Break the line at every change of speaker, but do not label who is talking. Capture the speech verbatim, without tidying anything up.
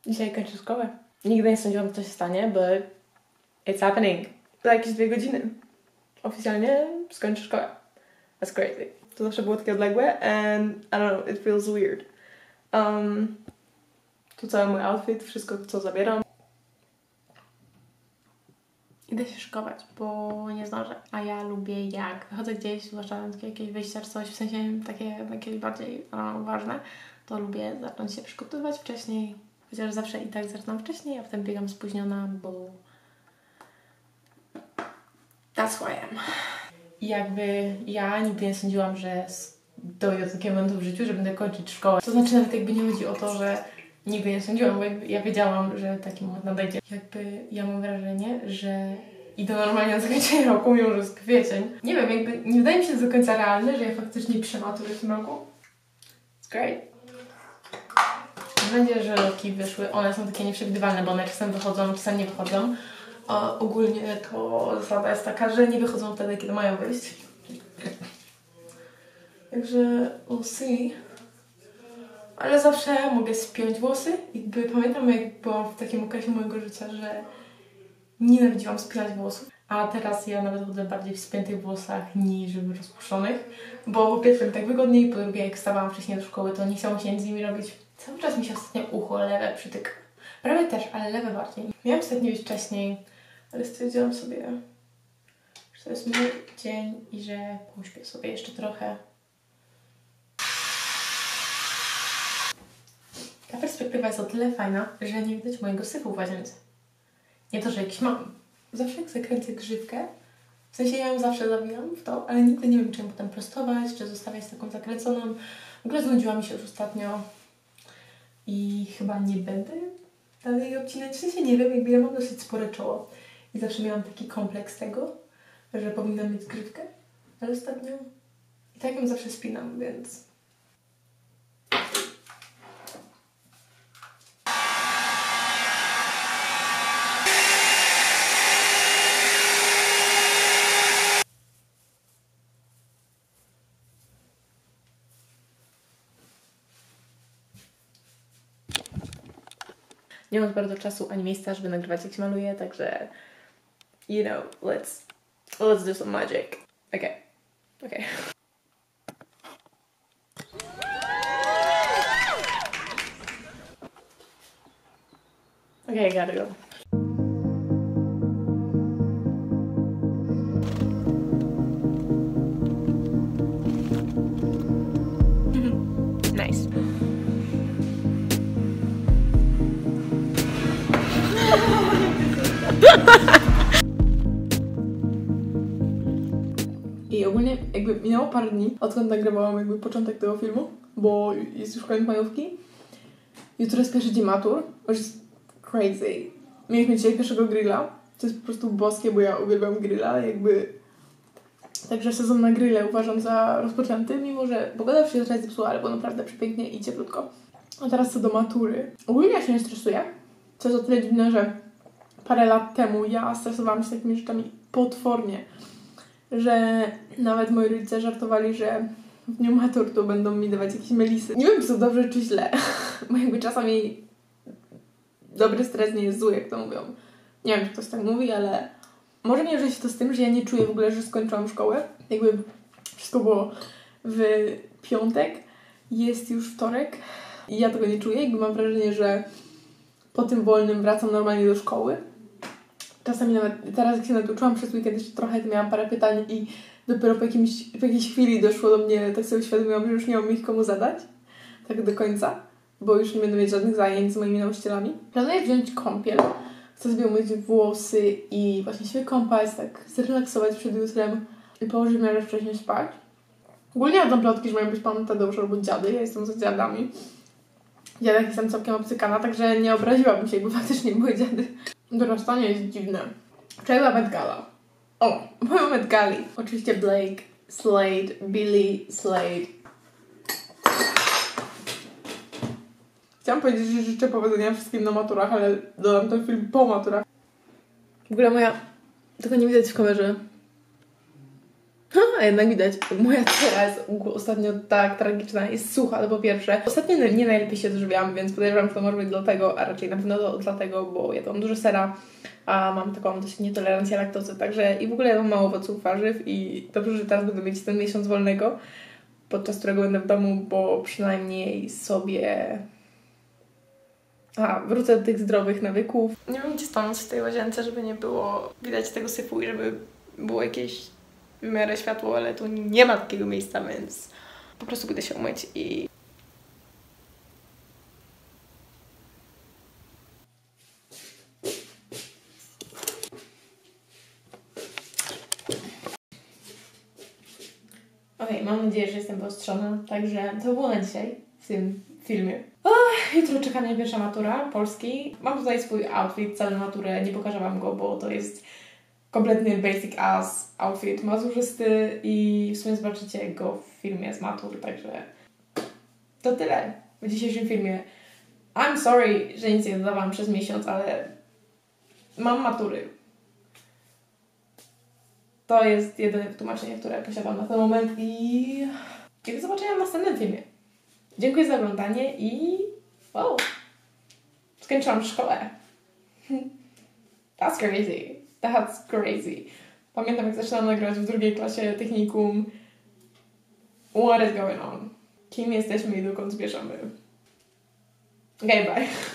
Dzisiaj kończę szkołę. Nigdy nie sądziłam, co się stanie, but it's happening. Za jakieś dwie godziny oficjalnie skończę szkołę. That's crazy. To zawsze było takie odległe and I don't know, it feels weird. Um, tu cały mój outfit, wszystko co zabieram. Idę się szykować, bo nie zdążę. A ja lubię jak wychodzę gdzieś, zwłaszcza na takie jakieś wyjścia czy coś, w sensie takie jakieś bardziej no, ważne, to lubię zacząć się przygotowywać wcześniej. Chociaż zawsze i tak zaczynam wcześniej, a potem biegam spóźniona, bo that's who I am. I jakby ja nigdy nie sądziłam, że dojdę do takiego momentu w życiu, że będę kończyć szkołę. To znaczy nawet jakby nie chodzi o to, że nigdy nie sądziłam, bo jakby ja wiedziałam, że taki moment nadejdzie. Jakby ja mam wrażenie, że idę normalnie na zakończenie roku, mimo że jest kwiecień. Nie wiem, jakby nie wydaje mi się to do końca realne, że ja faktycznie piszę maturę w tym roku. It's great. Mam nadzieję, że roki wyszły. One są takie nieprzewidywalne, bo one czasem wychodzą, czasem nie wychodzą. A ogólnie to zasada jest taka, że nie wychodzą wtedy, kiedy mają wyjść. Także we'll see. Ale zawsze mogę spiąć włosy. Jakby pamiętam, jak byłam w takim okresie mojego życia, że nienawidziłam spinać włosów. A teraz ja nawet chodzę bardziej w spiętych włosach niż w rozpuszczonych. Bo po pierwsze tak wygodniej, po drugie jak wstawałam wcześniej do szkoły, to nie chciałam się nic z nimi robić. Cały czas mi się ostatnio ucho lewe przytyka. Prawie też, ale lewe bardziej. Miałam ostatnio już wcześniej, ale stwierdziłam sobie, że to jest mój dzień i że pośpię sobie jeszcze trochę. Ta perspektywa jest o tyle fajna, że nie widać mojego syfu w łazience. Nie to, że jakiś mam. Zawsze jak zakręcę grzywkę, w sensie ja ją zawsze zawijam w to, ale nigdy nie wiem, czy ją potem prostować, czy zostawiać taką zakręconą. W ogóle znudziła mi się już ostatnio i chyba nie będę dalej jej obcinać. W sensie nie wiem, jakby ja mam dosyć spore czoło i zawsze miałam taki kompleks tego, że powinnam mieć grzywkę, ale ostatnio i tak ją zawsze spinam, więc... Nie mam bardzo czasu ani miejsca, żeby nagrywać jak się maluję, także you know, let's let's do some magic. Okay. Okay. Okay, I gotta go. Nice. I ogólnie jakby minęło parę dni, odkąd nagrywałam jakby początek tego filmu, bo jest już koniec majówki. Jutro jest pierwszy dzień matur, which is crazy. Mieliśmy dzisiaj pierwszego grilla, to jest po prostu boskie, bo ja uwielbiam grilla, jakby... Także sezon na grille uważam za rozpoczęty, mimo że pogoda się trochę zepsuła, ale było naprawdę przepięknie i cieplutko. A teraz co do matury. Ogólnie ja się nie stresuję, co jest o tyle dziwne, że parę lat temu ja stresowałam się takimi rzeczami potwornie, że nawet moi rodzice żartowali, że w dniu matur to będą mi dawać jakieś melisy. Nie wiem, czy to dobrze, czy źle, bo jakby czasami dobry stres nie jest zły, jak to mówią. Nie wiem, czy ktoś tak mówi, ale może nie wiąże się to z tym, że ja nie czuję w ogóle, że skończyłam szkołę. Jakby wszystko było w piątek, jest już wtorek i ja tego nie czuję. Jakby mam wrażenie, że po tym wolnym wracam normalnie do szkoły. Czasami nawet teraz, jak się naduczyłam przez weekend jeszcze trochę, to miałam parę pytań i dopiero po, jakimś, po jakiejś chwili doszło do mnie, tak sobie uświadomiłam, że już nie mam ich komu zadać. Tak do końca, bo już nie będę mieć żadnych zajęć z moimi nauczycielami. Planuję wziąć kąpiel. Chcę sobie umyć włosy i właśnie się wykąpać, tak zrelaksować przed jutrem i położyć w miarę wcześniej spać. Ogólnie chodzą plotki, że mają być pan Tadeusz albo dziady. Ja jestem za dziadami. W dziadach jestem całkiem obcykana, także nie obraziłabym się, jakby faktycznie były dziady. Dorastanie jest dziwne. Wczoraj była Met Gala. O, była Met Gali. Oczywiście Blake, Slade, Billy, Slade. Chciałam powiedzieć, że życzę powodzenia wszystkim na maturach, ale dodam ten film po maturach. W ogóle moja... Tego nie widać w kamerze. A jednak widać, moja cera jest ostatnio tak tragiczna, jest sucha, to po pierwsze. Ostatnio nie najlepiej się odżywiałam, więc podejrzewam, że to może być dlatego, a raczej na pewno to dlatego, bo jadłam dużo sera, a mam taką dosyć nietolerancję laktozy, także i w ogóle jadłam mało owoców, warzyw i dobrze, że teraz będę mieć ten miesiąc wolnego, podczas którego będę w domu, bo przynajmniej sobie... A, wrócę do tych zdrowych nawyków. Nie wiem, gdzie stanąć w tej łazience, żeby nie było widać tego syfu i żeby było jakieś w miarę światło, ale tu nie ma takiego miejsca, więc po prostu będę się umyć i... Okej, okay, mam nadzieję, że jestem wyostrzona, także to było na dzisiaj w tym filmie. Oh, jutro czeka mnie pierwsza matura Polski. Mam tutaj swój outfit, całą maturę, nie pokażę Wam go, bo to jest kompletny basic ass outfit maturzysty i w sumie zobaczycie go w filmie z matur, także to tyle w dzisiejszym filmie. I'm sorry, że nic nie dodawałam przez miesiąc, ale mam matury. To jest jedyne wytłumaczenie, które posiadam na ten moment i do zobaczenia w następnym filmie. Dziękuję za oglądanie i wow, skończyłam szkołę. That's crazy. That's crazy. Pamiętam, jak zaczynałam nagrywać w drugiej klasie technikum. What is going on? Kim jesteśmy i dokąd zmierzamy? Okay, bye.